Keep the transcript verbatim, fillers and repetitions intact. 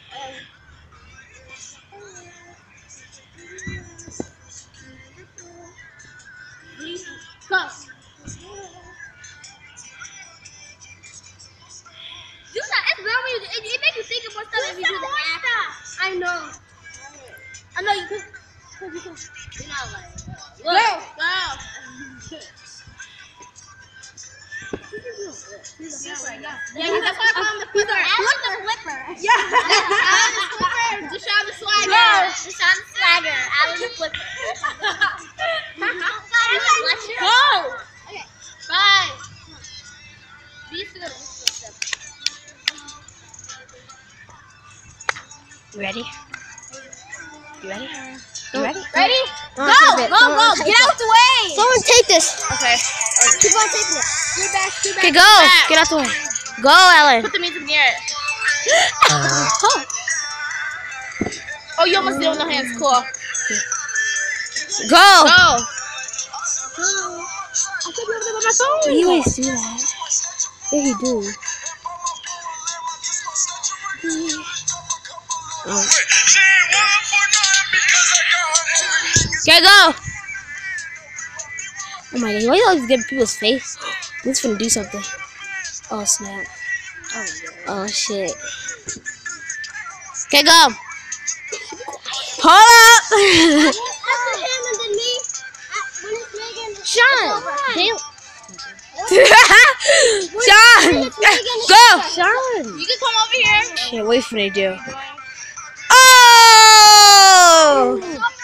Go. Do that. It's real when you, it, it makes you think of more stuff if you do the act. I know. I know you can. You can. You're not like. Go. Go. Yeah, he's that's why I call him the flipper. Alan the flipper. Yeah. Alan the flipper. dsean the swagger. dsean the swagger. Alan the flipper. Go. Okay. Bye. Be good. You ready? You ready? You ready? Ready? Go! Go! Go! Go! Get out the way! Someone take this. Okay. Keep on taking it. Scoot back, scoot back. Okay, go. Back. Get out the way. Go, Ellen. Put the music near it. Oh. Oh, you almost did on the hands. Cool. Go. Go. I could be able to my phone. You always do that. Yeah, you do. Oh. Okay, go. Oh my god, why you always get people's face? This finna do something. Oh snap. Oh, oh shit. Okay, go. Hold up. Sean. Damn. Sean. Go. Sean. You can come over here. Shit, wait for they do. Oh.